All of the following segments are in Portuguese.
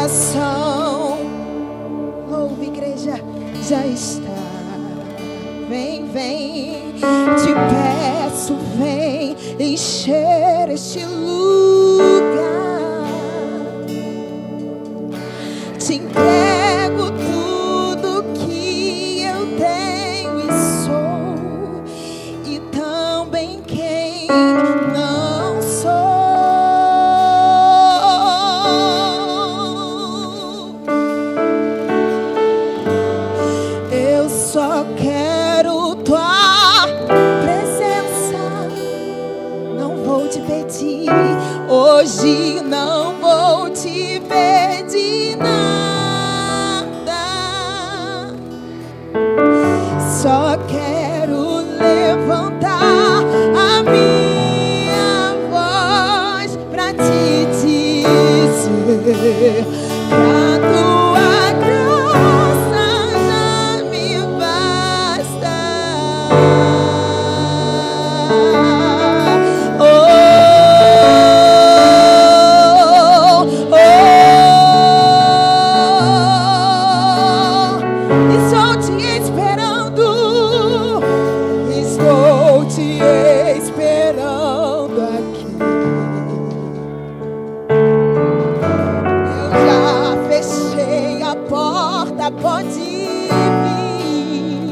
coração. Louve, igreja, já está. Vem, vem, te peço, vem encher este lugar. Te entrego tudo que eu tenho e sou, e também quem não sou. Eu só quero tua presença. Não vou te pedir hoje, não vou te pedir nada. Só quero levantar a minha voz pra te dizer que a tua graça já me basta. Estou te esperando aqui. Eu já fechei a porta, pode vir.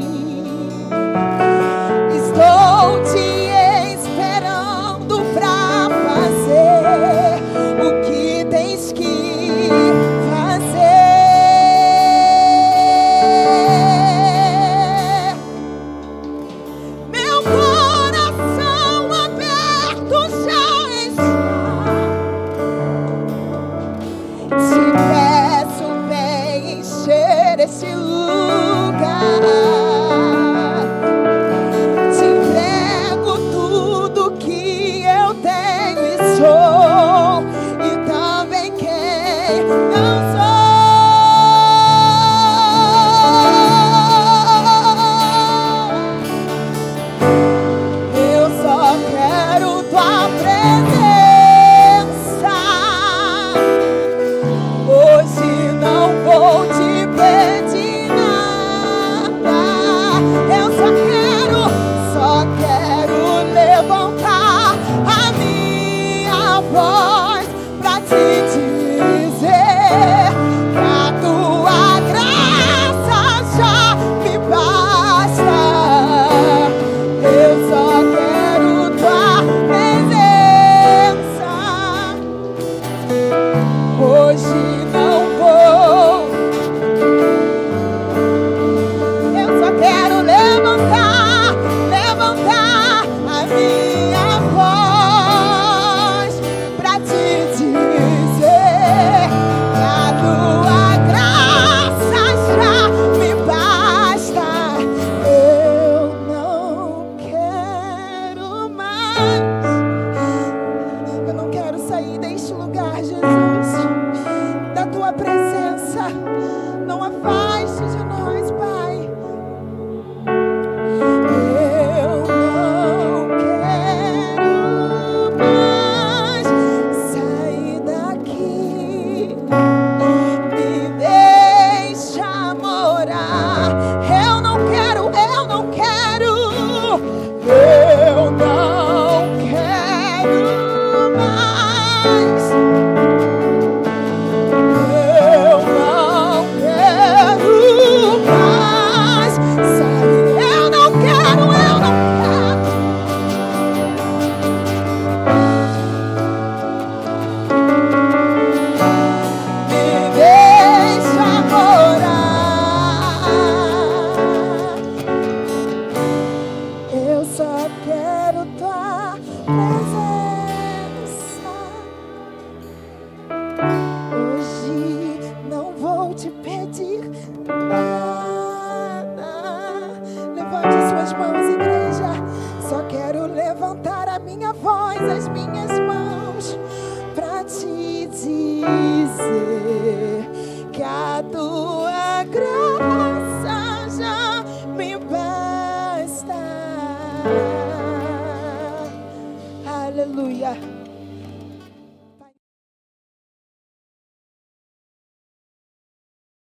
Estou te esperando pra fazer o que tens que fazer. Meu coração aberto já está. Te peço, vem encher esse lugar. Te entrego tudo que eu tenho e sou, e também quem não sou. Eu só quero tua presença. Hoje não vou te pedir nada. Eu só quero levantar a minha voz pra te dizer que a tua graça já me basta. Eu só quero tua presença. Hoje não vou. Eu só quero levantar a minha voz pra te dizer que a tua graça já me basta. Eu não quero mais. Eu não quero sair deste lugar, Jesus, da tua presença.